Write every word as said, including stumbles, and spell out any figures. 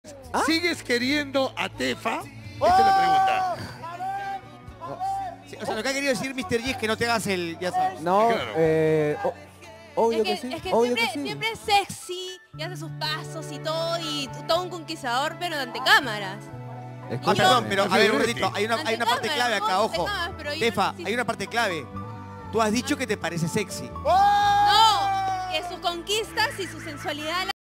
¿Ah? ¿Sigues queriendo a Tefa? Esta es la pregunta. Sí, o sea, lo que ha querido decir mister G es que no te hagas el... Ya sabes. No, Claro. eh, o- obvio Es que, que, sí, es que obvio siempre, que sí. siempre es sexy y hace sus pasos y todo, y todo un conquistador, pero ante cámaras. Ah, Escúchame. perdón, pero a ver, un Fiorenti. ratito. Hay una, hay Ante una parte cámaras, clave acá, no, ante ojo. cámaras, pero yo Tefa, sí- hay una parte clave. Tú has dicho que te parece sexy. No, que sus conquistas y su sensualidad